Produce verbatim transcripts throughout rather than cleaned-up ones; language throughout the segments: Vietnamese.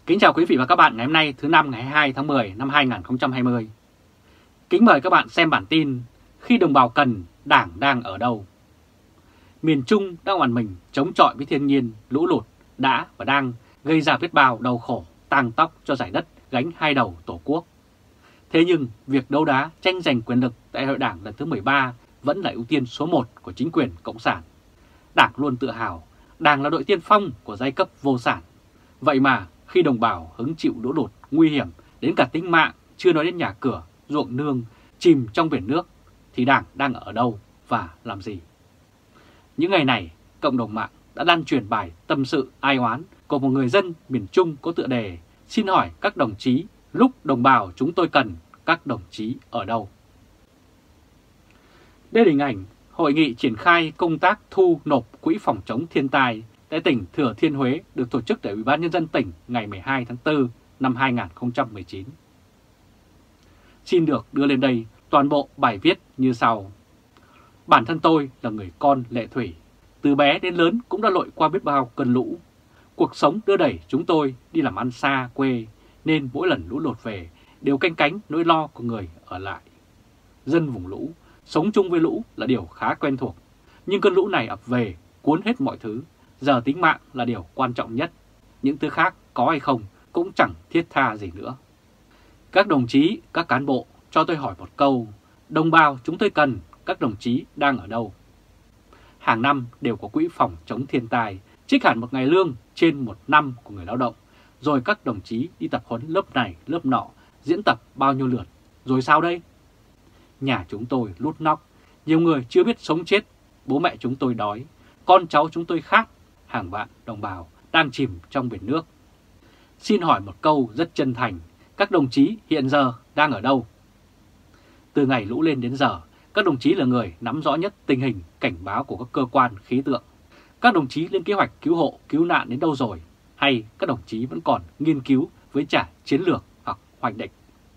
Kính chào quý vị và các bạn ngày hôm nay thứ năm ngày hai mươi hai tháng mười năm hai nghìn không trăm hai mươi. Kính mời các bạn xem bản tin Khi đồng bào cần, Đảng đang ở đâu? Miền Trung đang oằn mình chống chọi với thiên nhiên, lũ lụt đã và đang gây ra biết bao đau khổ, tang tóc cho giải đất gánh hai đầu Tổ quốc. Thế nhưng việc đấu đá tranh giành quyền lực tại Đại hội Đảng lần thứ mười ba vẫn là ưu tiên số một của chính quyền Cộng sản. Đảng luôn tự hào Đảng là đội tiên phong của giai cấp vô sản. Vậy mà khi đồng bào hứng chịu lũ lụt nguy hiểm đến cả tính mạng, chưa nói đến nhà cửa, ruộng nương, chìm trong biển nước, thì Đảng đang ở đâu và làm gì? Những ngày này, cộng đồng mạng đã lan truyền bài tâm sự ai oán của một người dân miền Trung có tựa đề "Xin hỏi các đồng chí, lúc đồng bào chúng tôi cần, các đồng chí ở đâu?". Đây là hình ảnh hội nghị triển khai công tác thu nộp quỹ phòng chống thiên tai tại tỉnh Thừa Thiên Huế được tổ chức tại Ủy ban Nhân dân tỉnh ngày mười hai tháng tư năm hai nghìn không trăm mười chín. Xin được đưa lên đây toàn bộ bài viết như sau. Bản thân tôi là người con lệ thủy, từ bé đến lớn cũng đã lội qua biết bao cơn lũ. Cuộc sống đưa đẩy chúng tôi đi làm ăn xa quê, nên mỗi lần lũ lụt về đều canh cánh nỗi lo của người ở lại. Dân vùng lũ, sống chung với lũ là điều khá quen thuộc, nhưng cơn lũ này ập về, cuốn hết mọi thứ. Giờ tính mạng là điều quan trọng nhất, những thứ khác có hay không cũng chẳng thiết tha gì nữa. Các đồng chí, các cán bộ, cho tôi hỏi một câu, đồng bào chúng tôi cần, các đồng chí đang ở đâu? Hàng năm đều có quỹ phòng chống thiên tai, trích hẳn một ngày lương trên một năm của người lao động, rồi các đồng chí đi tập huấn lớp này, lớp nọ, diễn tập bao nhiêu lượt, rồi sao đây? Nhà chúng tôi lút nóc, nhiều người chưa biết sống chết, bố mẹ chúng tôi đói, con cháu chúng tôi khát, hàng vạn đồng bào đang chìm trong biển nước. Xin hỏi một câu rất chân thành, các đồng chí hiện giờ đang ở đâu? Từ ngày lũ lên đến giờ, các đồng chí là người nắm rõ nhất tình hình cảnh báo của các cơ quan khí tượng. Các đồng chí lên kế hoạch cứu hộ, cứu nạn đến đâu rồi? Hay các đồng chí vẫn còn nghiên cứu với trả chiến lược hoặc hoạch định?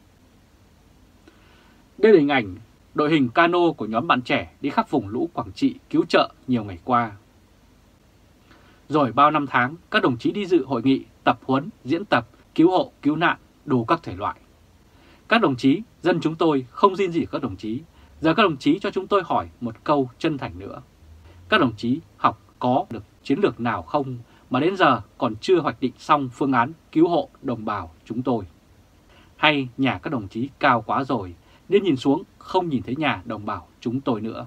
Đây là hình ảnh đội hình cano của nhóm bạn trẻ đi khắp vùng lũ Quảng Trị cứu trợ nhiều ngày qua. Rồi bao năm tháng, các đồng chí đi dự hội nghị, tập huấn, diễn tập, cứu hộ, cứu nạn, đủ các thể loại. Các đồng chí, dân chúng tôi không riêng gì các đồng chí. Giờ các đồng chí cho chúng tôi hỏi một câu chân thành nữa. Các đồng chí học có được chiến lược nào không mà đến giờ còn chưa hoạch định xong phương án cứu hộ đồng bào chúng tôi? Hay nhà các đồng chí cao quá rồi, nên nhìn xuống không nhìn thấy nhà đồng bào chúng tôi nữa?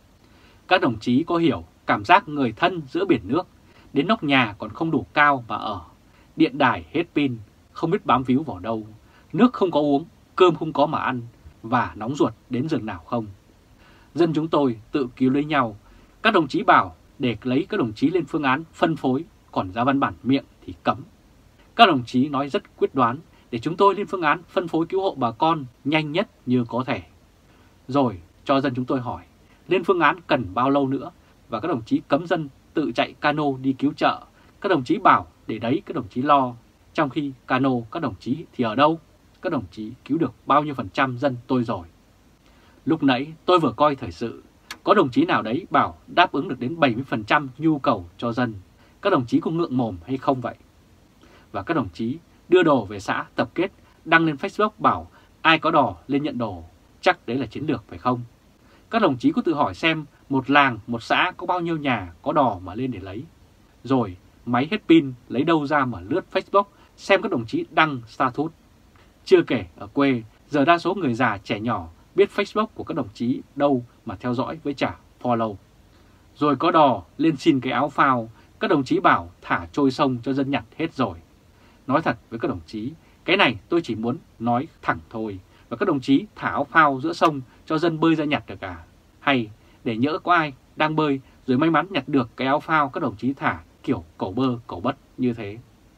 Các đồng chí có hiểu cảm giác người thân giữa biển nước, đến nóc nhà còn không đủ cao mà ở, điện đài hết pin, không biết bám víu vào đâu, nước không có uống, cơm không có mà ăn, và nóng ruột đến rừng nào không? Dân chúng tôi tự cứu lấy nhau, các đồng chí bảo để lấy các đồng chí lên phương án phân phối, còn ra văn bản miệng thì cấm. Các đồng chí nói rất quyết đoán để chúng tôi lên phương án phân phối cứu hộ bà con nhanh nhất như có thể. Rồi cho dân chúng tôi hỏi, lên phương án cần bao lâu nữa, và các đồng chí cấm dân tự chạy cano đi cứu trợ. Các đồng chí bảo để đấy các đồng chí lo, trong khi cano các đồng chí thì ở đâu? Các đồng chí cứu được bao nhiêu phần trăm dân tôi rồi? Lúc nãy tôi vừa coi thời sự, có đồng chí nào đấy bảo đáp ứng được đến bảy mươi phần trăm nhu cầu cho dân. Các đồng chí có ngượng mồm hay không vậy? Và các đồng chí đưa đồ về xã tập kết, đăng lên Facebook bảo ai có đò lên nhận đồ, chắc đấy là chiến lược phải không? Các đồng chí có tự hỏi xem một làng, một xã có bao nhiêu nhà có đò mà lên để lấy. Rồi máy hết pin lấy đâu ra mà lướt Facebook xem các đồng chí đăng status. Chưa kể ở quê, giờ đa số người già trẻ nhỏ biết Facebook của các đồng chí đâu mà theo dõi với trả follow. Rồi có đò lên xin cái áo phao, các đồng chí bảo thả trôi sông cho dân nhặt hết rồi. Nói thật với các đồng chí, cái này tôi chỉ muốn nói thẳng thôi. Và các đồng chí thả áo phao giữa sông cho dân bơi ra nhặt được à? Hay để nhỡ có ai đang bơi rồi may mắn nhặt được cái áo phao, các đồng chí thả kiểu cẩu bơ cẩu bất như thế.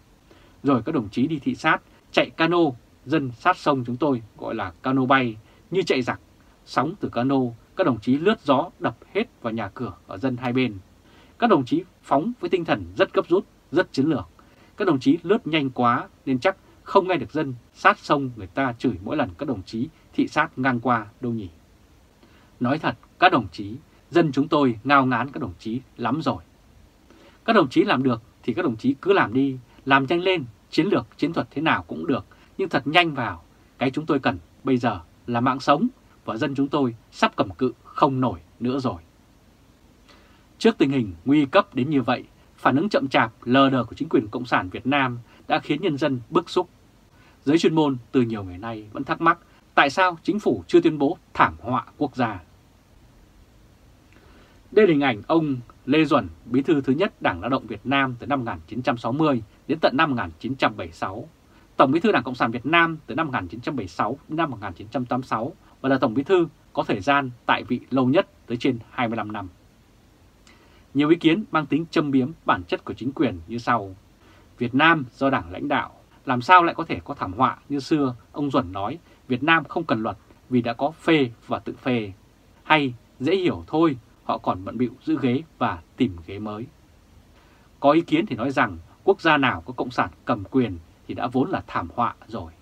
Rồi các đồng chí đi thị sát, chạy cano, dân sát sông chúng tôi gọi là cano bay, như chạy giặc. Sóng từ cano, các đồng chí lướt gió đập hết vào nhà cửa ở dân hai bên. Các đồng chí phóng với tinh thần rất gấp rút, rất chiến lược. Các đồng chí lướt nhanh quá nên chắc không nghe được dân sát sông người ta chửi mỗi lần các đồng chí thị sát ngang qua đâu nhỉ. Nói thật, các đồng chí, dân chúng tôi ngao ngán các đồng chí lắm rồi. Các đồng chí làm được thì các đồng chí cứ làm đi, làm nhanh lên, chiến lược chiến thuật thế nào cũng được, nhưng thật nhanh vào. Cái chúng tôi cần bây giờ là mạng sống, và dân chúng tôi sắp cầm cự không nổi nữa rồi. Trước tình hình nguy cấp đến như vậy, phản ứng chậm chạp, lờ đờ của chính quyền Cộng sản Việt Nam đã khiến nhân dân bức xúc. Giới chuyên môn từ nhiều ngày nay vẫn thắc mắc tại sao chính phủ chưa tuyên bố thảm họa quốc gia. Đây là hình ảnh ông Lê Duẩn, bí thư thứ nhất Đảng Lao động Việt Nam từ năm một nghìn chín trăm sáu mươi đến tận năm một nghìn chín trăm bảy mươi sáu, Tổng bí thư Đảng Cộng sản Việt Nam từ năm một nghìn chín trăm bảy mươi sáu đến năm một nghìn chín trăm tám mươi sáu và là Tổng bí thư có thời gian tại vị lâu nhất tới trên hai mươi lăm năm. Nhiều ý kiến mang tính châm biếm bản chất của chính quyền như sau. Việt Nam do Đảng lãnh đạo, làm sao lại có thể có thảm họa như xưa ông Duẩn nói Việt Nam không cần luật vì đã có phê và tự phê. Hay dễ hiểu thôi, họ còn bận bịu giữ ghế và tìm ghế mới. Có ý kiến thì nói rằng quốc gia nào có cộng sản cầm quyền thì đã vốn là thảm họa rồi.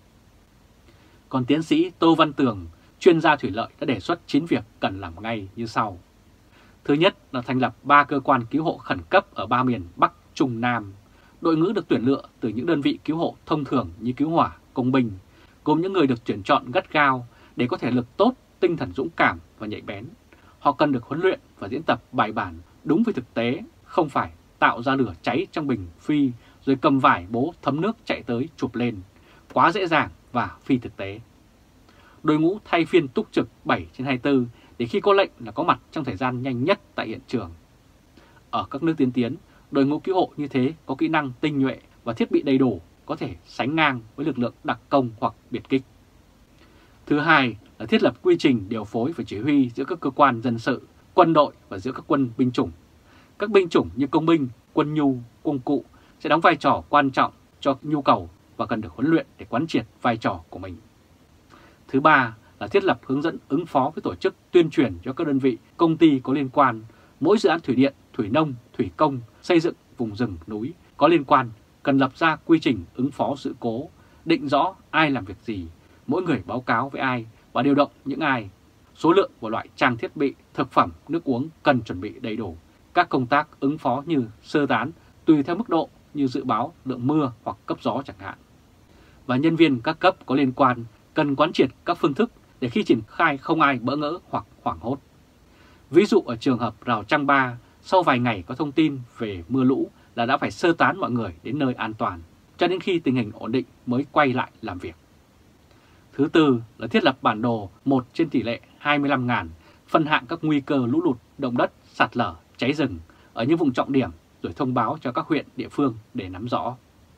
Còn tiến sĩ Tô Văn Tường, chuyên gia thủy lợi đã đề xuất chín việc cần làm ngay như sau. Thứ nhất là thành lập ba cơ quan cứu hộ khẩn cấp ở ba miền Bắc, Trung, Nam. Đội ngũ được tuyển lựa từ những đơn vị cứu hộ thông thường như cứu hỏa, công binh, gồm những người được tuyển chọn gắt gao để có thể lực tốt, tinh thần dũng cảm và nhạy bén. Họ cần được huấn luyện và diễn tập bài bản đúng với thực tế, không phải tạo ra lửa cháy trong bình phi rồi cầm vải bố thấm nước chạy tới chụp lên. Quá dễ dàng và phi thực tế. Đội ngũ thay phiên túc trực bảy trên hai mươi tư để khi có lệnh là có mặt trong thời gian nhanh nhất tại hiện trường. Ở các nước tiên tiến, đội ngũ cứu hộ như thế có kỹ năng tinh nhuệ và thiết bị đầy đủ, có thể sánh ngang với lực lượng đặc công hoặc biệt kích. Thứ hai là thiết lập quy trình điều phối và chỉ huy giữa các cơ quan dân sự, quân đội và giữa các quân binh chủng. Các binh chủng như công binh, quân nhu, công cụ sẽ đóng vai trò quan trọng cho nhu cầu và cần được huấn luyện để quán triệt vai trò của mình. Thứ ba là thiết lập hướng dẫn ứng phó với tổ chức tuyên truyền cho các đơn vị, công ty có liên quan, mỗi dự án thủy điện, thủy nông, thủy công, xây dựng vùng rừng núi có liên quan cần lập ra quy trình ứng phó sự cố, định rõ ai làm việc gì, mỗi người báo cáo với ai và điều động những ai. Số lượng và loại trang thiết bị, thực phẩm, nước uống cần chuẩn bị đầy đủ. Các công tác ứng phó như sơ tán tùy theo mức độ như dự báo lượng mưa hoặc cấp gió chẳng hạn. Và nhân viên các cấp có liên quan cần quán triệt các phương thức để khi triển khai không ai bỡ ngỡ hoặc hoảng hốt. Ví dụ ở trường hợp Rào Trăng Ba, sau vài ngày có thông tin về mưa lũ là đã phải sơ tán mọi người đến nơi an toàn, cho đến khi tình hình ổn định mới quay lại làm việc. Thứ tư là thiết lập bản đồ một trên tỷ lệ hai mươi lăm nghìn, phân hạng các nguy cơ lũ lụt, động đất, sạt lở, cháy rừng ở những vùng trọng điểm rồi thông báo cho các huyện, địa phương để nắm rõ.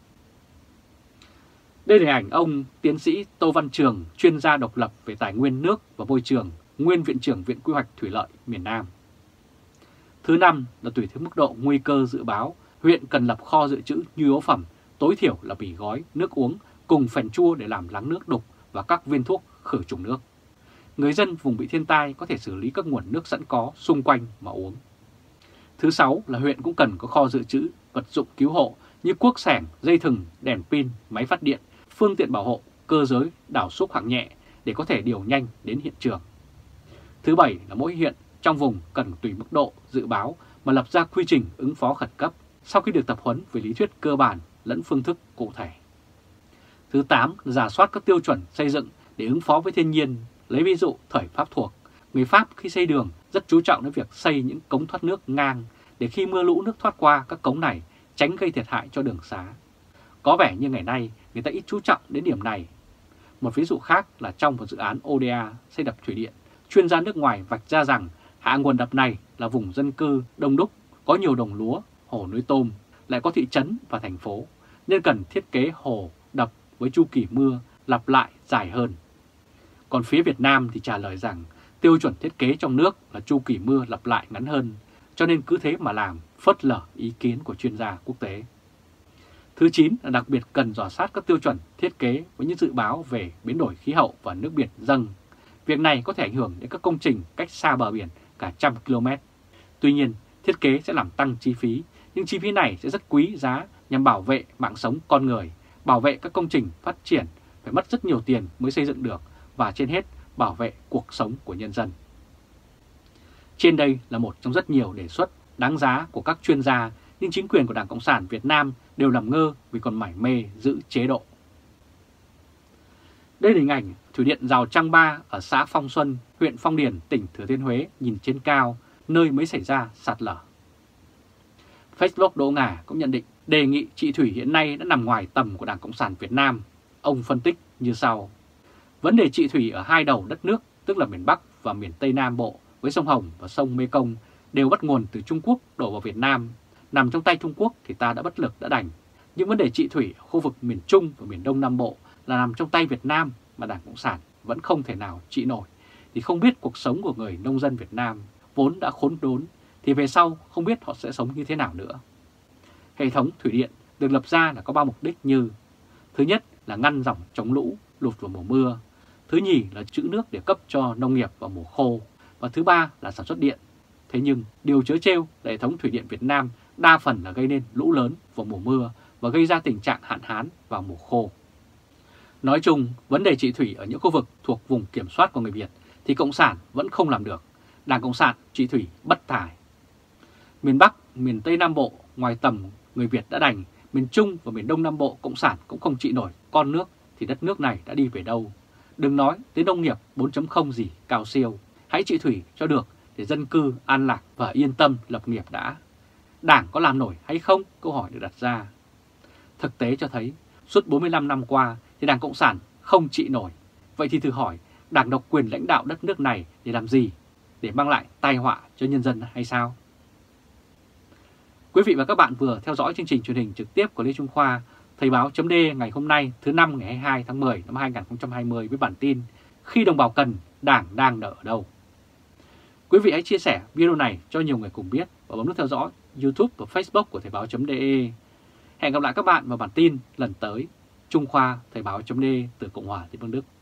Đây là hình ảnh ông tiến sĩ Tô Văn Trường, chuyên gia độc lập về tài nguyên nước và môi trường, nguyên Viện trưởng Viện Quy hoạch Thủy lợi miền Nam. Thứ năm là tùy theo mức độ nguy cơ dự báo, huyện cần lập kho dự trữ nhu yếu phẩm, tối thiểu là mì gói, nước uống cùng phèn chua để làm lắng nước đục và các viên thuốc khử trùng nước. Người dân vùng bị thiên tai có thể xử lý các nguồn nước sẵn có xung quanh mà uống. Thứ sáu là huyện cũng cần có kho dự trữ vật dụng cứu hộ như cuốc xẻng, dây thừng, đèn pin, máy phát điện, phương tiện bảo hộ, cơ giới, đào xúc hạng nhẹ để có thể điều nhanh đến hiện trường. Thứ bảy là mỗi huyện trong vùng cần tùy mức độ dự báo mà lập ra quy trình ứng phó khẩn cấp sau khi được tập huấn về lý thuyết cơ bản lẫn phương thức cụ thể. Thứ tám là rà soát các tiêu chuẩn xây dựng để ứng phó với thiên nhiên. Lấy ví dụ thời Pháp thuộc, người Pháp khi xây đường rất chú trọng đến việc xây những cống thoát nước ngang để khi mưa lũ nước thoát qua các cống này, tránh gây thiệt hại cho đường xá. Có vẻ như ngày nay người ta ít chú trọng đến điểm này. Một ví dụ khác là trong một dự án o đê a xây đập thủy điện, chuyên gia nước ngoài vạch ra rằng hạ nguồn đập này là vùng dân cư đông đúc, có nhiều đồng lúa, hồ nuôi tôm, lại có thị trấn và thành phố, nên cần thiết kế hồ đập với chu kỳ mưa lặp lại dài hơn. Còn phía Việt Nam thì trả lời rằng tiêu chuẩn thiết kế trong nước là chu kỳ mưa lặp lại ngắn hơn, cho nên cứ thế mà làm, phớt lờ ý kiến của chuyên gia quốc tế. Thứ chín là đặc biệt cần rà soát các tiêu chuẩn thiết kế với những dự báo về biến đổi khí hậu và nước biển dâng. Việc này có thể ảnh hưởng đến các công trình cách xa bờ biển cả trăm km. Tuy nhiên, thiết kế sẽ làm tăng chi phí, nhưng chi phí này sẽ rất quý giá nhằm bảo vệ mạng sống con người, bảo vệ các công trình phát triển phải mất rất nhiều tiền mới xây dựng được và trên hết bảo vệ cuộc sống của nhân dân. Trên đây là một trong rất nhiều đề xuất đáng giá của các chuyên gia, nhưng chính quyền của Đảng Cộng sản Việt Nam đều làm ngơ vì còn mải mê giữ chế độ. Đây là hình ảnh thủy điện Rào Trăng Ba ở xã Phong Xuân, huyện Phong Điền, tỉnh Thừa Thiên Huế nhìn trên cao, nơi mới xảy ra sạt lở. Facebook Đỗ Ngà cũng nhận định đề nghị trị thủy hiện nay đã nằm ngoài tầm của Đảng Cộng sản Việt Nam. Ông phân tích như sau: vấn đề trị thủy ở hai đầu đất nước, tức là miền Bắc và miền Tây Nam Bộ với sông Hồng và sông Mê Công đều bắt nguồn từ Trung Quốc đổ vào Việt Nam. Nằm trong tay Trung Quốc thì ta đã bất lực đã đành. Nhưng vấn đề trị thủy ở khu vực miền Trung và miền Đông Nam Bộ là nằm trong tay Việt Nam mà Đảng Cộng sản vẫn không thể nào trị nổi. Thì không biết cuộc sống của người nông dân Việt Nam vốn đã khốn đốn thì về sau không biết họ sẽ sống như thế nào nữa. Hệ thống thủy điện được lập ra là có ba mục đích như: thứ nhất là ngăn dòng chống lũ, lụt vào mùa mưa; thứ nhì là trữ nước để cấp cho nông nghiệp vào mùa khô; và thứ ba là sản xuất điện. Thế nhưng điều trớ trêu là hệ thống thủy điện Việt Nam đa phần là gây nên lũ lớn vào mùa mưa và gây ra tình trạng hạn hán vào mùa khô. Nói chung, vấn đề trị thủy ở những khu vực thuộc vùng kiểm soát của người Việt thì Cộng sản vẫn không làm được. Đảng Cộng sản trị thủy bất tài. Miền Bắc, miền Tây Nam Bộ ngoài tầm người Việt đã đành, miền Trung và miền Đông Nam Bộ Cộng sản cũng không trị nổi con nước thì đất nước này đã đi về đâu. Đừng nói tới nông nghiệp bốn chấm không gì cao siêu, hãy trị thủy cho được để dân cư an lạc và yên tâm lập nghiệp đã. Đảng có làm nổi hay không? Câu hỏi được đặt ra. Thực tế cho thấy suốt bốn mươi lăm năm qua thì Đảng Cộng sản không trị nổi. Vậy thì thử hỏi, Đảng độc quyền lãnh đạo đất nước này để làm gì? Để mang lại tai họa cho nhân dân hay sao? Quý vị và các bạn vừa theo dõi chương trình truyền hình trực tiếp của Lê Trung Khoa, Thời báo chấm D ngày hôm nay thứ năm ngày hai mươi hai tháng mười năm hai nghìn không trăm hai mươi với bản tin: khi đồng bào cần, Đảng đang ở đâu? Quý vị hãy chia sẻ video này cho nhiều người cùng biết và bấm nút theo dõi YouTube và Facebook của Thời báo chấm de. Hẹn gặp lại các bạn vào bản tin lần tới. Trung Khoa, Thời báo chấm D từ Cộng hòa Liên bang Đức.